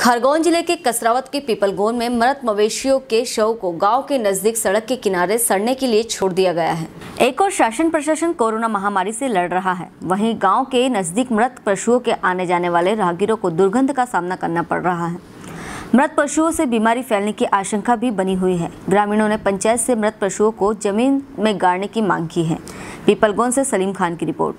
खरगोन जिले के कसरावत के पीपलगोन में मृत मवेशियों के शव को गांव के नजदीक सड़क के किनारे सड़ने के लिए छोड़ दिया गया है। एक और शासन प्रशासन कोरोना महामारी से लड़ रहा है, वहीं गांव के नजदीक मृत पशुओं के आने जाने वाले राहगीरों को दुर्गंध का सामना करना पड़ रहा है। मृत पशुओं से बीमारी फैलने की आशंका भी बनी हुई है। ग्रामीणों ने पंचायत से मृत पशुओं को जमीन में गाड़ने की मांग की है। पीपलगोन से सलीम खान की रिपोर्ट।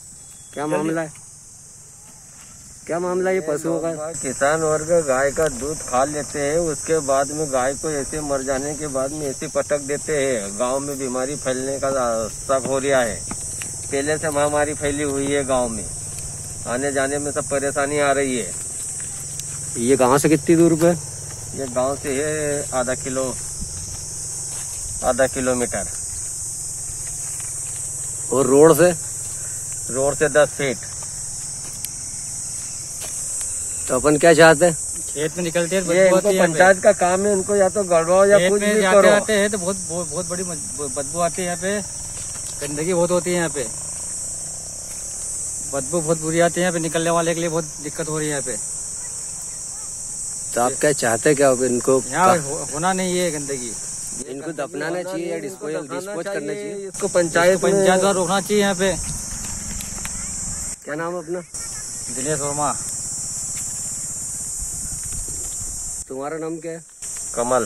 क्या मामला ये पशुओं का? किसान वर्ग गाय का दूध खा लेते हैं, उसके बाद में गाय को ऐसे मर जाने के बाद में ऐसे पटक देते हैं। गांव में बीमारी फैलने का शक हो रहा है। पहले से महामारी फैली हुई है गांव में, आने जाने में सब परेशानी आ रही है। ये गांव से कितनी दूर पे? ये गांव से है आधा किलोमीटर। और रोड से 10 फीट। तो अपन क्या चाहते हैं? खेत में निकलते हैं, ये इनको पंचायत का काम है, इनको या तो गड़वाओ या कुछ भी करो। आते हैं तो बहुत बड़ी बदबू आती है। यहाँ पे गंदगी बहुत होती है। यहाँ पे बदबू बहुत बुरी आती है। यहाँ पे निकलने वाले के लिए बहुत दिक्कत हो रही है यहाँ पे। तो आप क्या चाहते क्या? इनको यहाँ होना नहीं है गंदगी। इनको दफनाना चाहिए या डिस्पोज करना चाहिए? इसको पंचायत द्वारा रोकना चाहिए। यहाँ पे क्या नाम है अपना? दिनेश वर्मा। तुम्हारा नाम क्या है? कमल।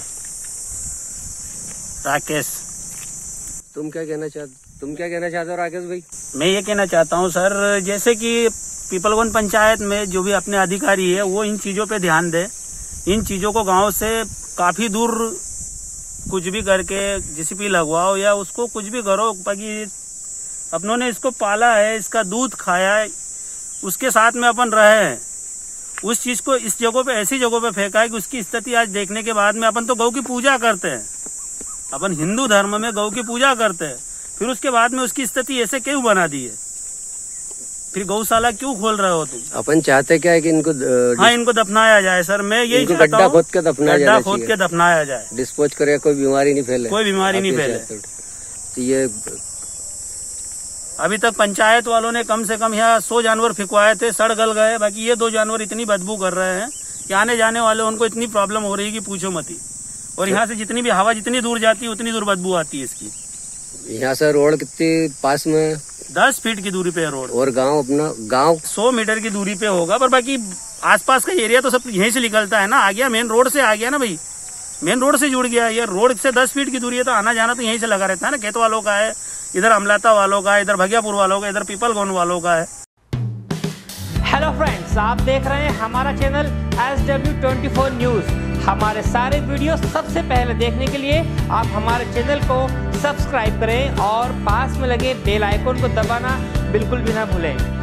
राकेश। तुम क्या कहना चाहते हो राकेश भाई? मैं ये कहना चाहता हूँ सर, जैसे कि पीपलगोन पंचायत में जो भी अपने अधिकारी है वो इन चीजों पे ध्यान दे। इन चीजों को गांव से काफी दूर कुछ भी करके जेसीबी लगवाओ या उसको कुछ भी करो, बाकी अपनों ने इसको पाला है, इसका दूध खाया है, उसके साथ में अपन रहे हैं। उस चीज को इस जगह पे, ऐसी जगह पे फेंका है कि उसकी स्थिति आज देखने के बाद में अपन तो गौ की पूजा करते हैं, अपन हिंदू धर्म में गौ की पूजा करते हैं, फिर उसके बाद में उसकी स्थिति ऐसे क्यों बना दी है? फिर गौशाला क्यों खोल रहे हो तुम? अपन चाहते क्या है कि इनको इनको दफनाया जाए सर। मैं यही चाहता हूँ, गड्ढा खोद के दफनाया जाए, डिस्पोज करे, कोई बीमारी नहीं फैले। कोई बीमारी नहीं फैले। तो ये अभी तक पंचायत वालों ने कम से कम यहाँ 100 जानवर फिकवाए थे, सड़ गल गए। बाकी ये 2 जानवर इतनी बदबू कर रहे हैं कि आने जाने वाले उनको इतनी प्रॉब्लम हो रही है कि पूछो मत ही। और यहाँ से जितनी भी हवा जितनी दूर जाती है उतनी दूर बदबू आती है इसकी। यहाँ से रोड कितनी पास में? 10 फीट की दूरी पे है रोड। और गाँव 100 मीटर की दूरी पे होगा, पर बाकी आसपास का एरिया तो सब यहीं से निकलता है ना। आ गया मेन रोड से, आ गया ना भाई, मेन रोड से जुड़ गया। ये रोड से 10 फीट की दूरी है, तो आना जाना तो यहीं से लगा रहता है ना। खेत वालों का है, इधर अमलाता वालों का है, इधर भगियापुर वालों का, इधर पीपलगोन वालों का है। हेलो फ्रेंड्स, आप देख रहे हैं हमारा चैनल SW24 न्यूज। हमारे सारे वीडियो सबसे पहले देखने के लिए आप हमारे चैनल को सब्सक्राइब करें और पास में लगे बेल आइकन को दबाना बिल्कुल भी ना भूलें।